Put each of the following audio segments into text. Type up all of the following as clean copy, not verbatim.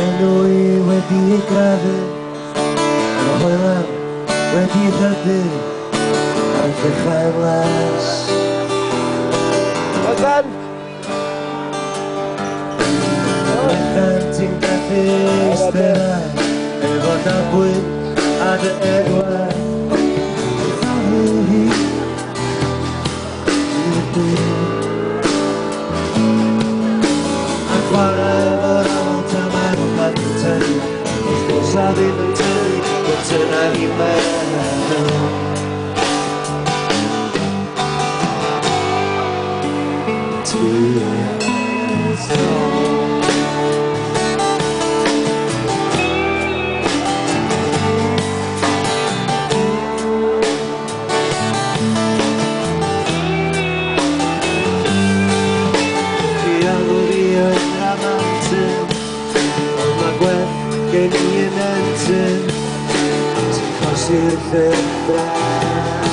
enw I wedi ei graffu, efo hwylan wedi ei thydu ar y dechrau ymlas. Oeddan! Oeddan ti'n gallu eistedd efo dabwyd a dy egwau. A chwarae efo'r awel tan mae'r rhywbeth yn tynnu. Wrth gwrs a ddim yn tynnu, bod tyna i meddwl. Gen I yn entyn sy'n cosi'r llyfrau.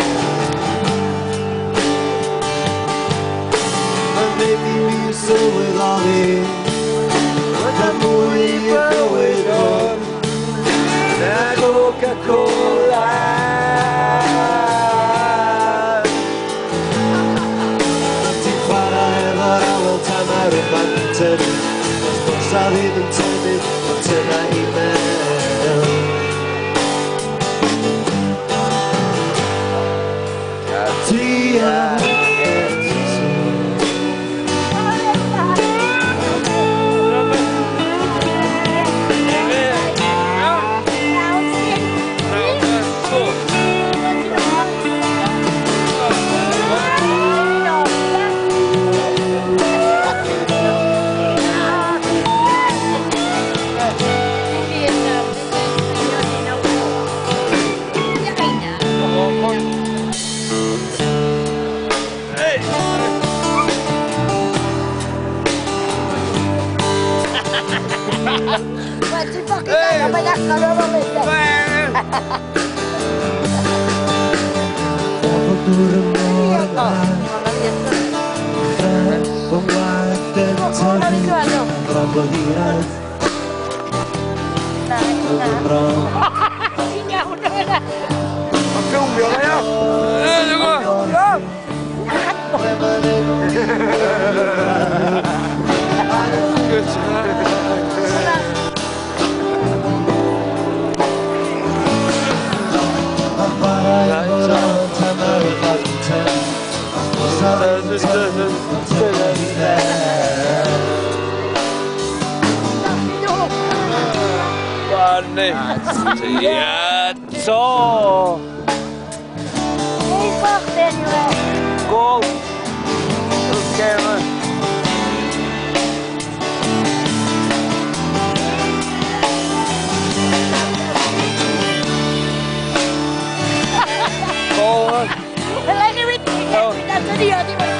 Mae'n mynd I mi sylweddoli na mwy I bywyd hwn na Coca-Cola. Ti'n chwarae efo'r awel tan mae'r rhywbeth yn tynnu. Wrth gwrs a ddim yn tynnu, tyna I meddwl. A ti a eto. Ti fucking hey. Banyak kalau boleh. So. Hey, fuck anyway. Goal. Okay, man. Goal. Lagi wit. Kita jadi hati mas.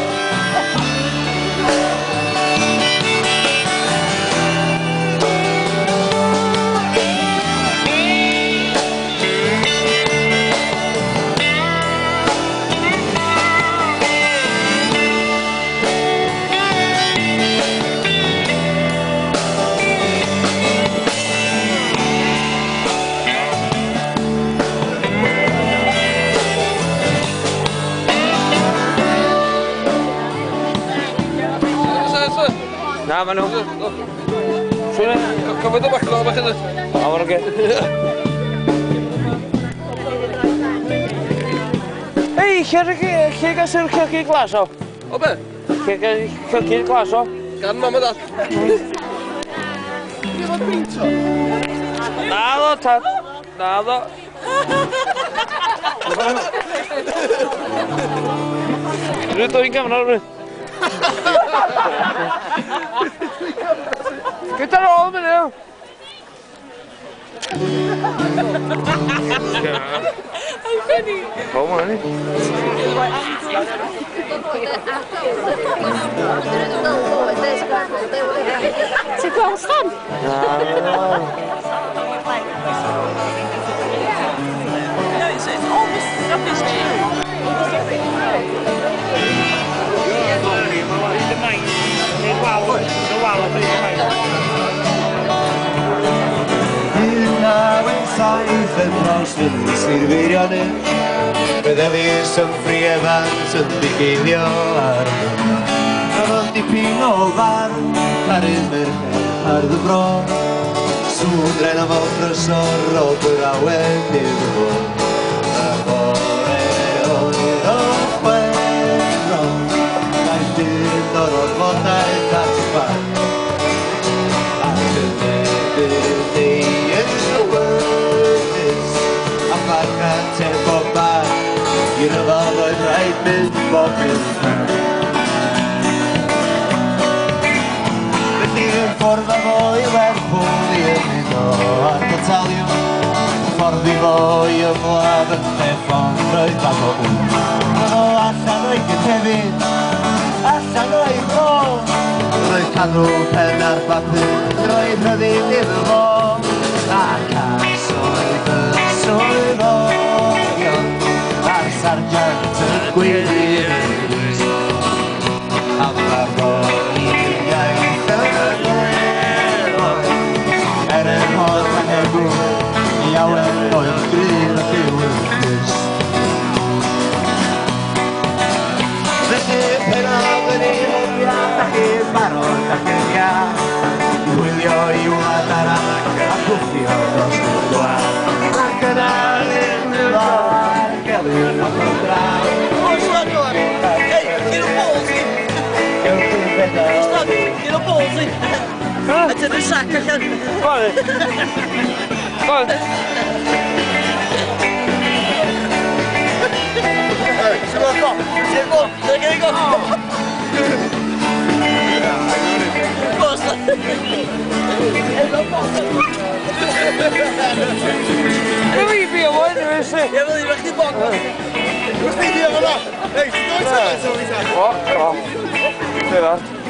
Na, maen nhw. Swn cyfod o baclo bach yna. A mor oge. Ei, lle gasir cylchu glas o? O be? Lle cylchu glas o? Gan mam a dad. Efo peinto? Na ddo, tad. Na ddo. Rydw i'n gamra rydw. Gyda'r ôl mynd yw. Ay, funny. O, ma' hynny. Ti'n gweld stan? Na. No, it's almost rubbish too. The wal o bryd y main. saith yn dros fy nis i'r feirionyn. Bydde fes yn ffriefant yn digeilio ar y bron. Roedd o'n dipyn o farn ar un merched ar y bron. Sŵndren am o'n drysor o bryrawen i'r bron. Y bore oedd o chwefron, gael dyn o'r orfodau datfan. Ac yn erbyn ni yn llywydus, a farchan te bob bar, i'r yfod oedd rhaid mynd bob yw'n ffordd a fo i Lerpwl i ymuno ar Bataliwn. Ffordd i fo i ymladd yn Lleffon roedd bag o wn. Roedd o allan o'i gyntefyd, allan o'i bro. Roedd canw pen ar bapur, roedd rhyddid iddo fo. Ac as oedd y swyddogion a'r sarjant y gwylwyr. A ma fo i'r iaith iawn o'r gryf ac yw'r felly pen oedd yn ei hwriad ac yn barod ac yn iach i wylio i wlad arall a gwffio dros y gwlad ac yna yn y ddor gelyn ac yn draw. Hey, get a ballsy! Stop, get a ballsy! It's in the sack again. Vale. Vale. There you go. Wil je weer worden? Ja, wil je weg die bak? Hoe is die hier vanaf? Hé, nooit zo. Oh, ja.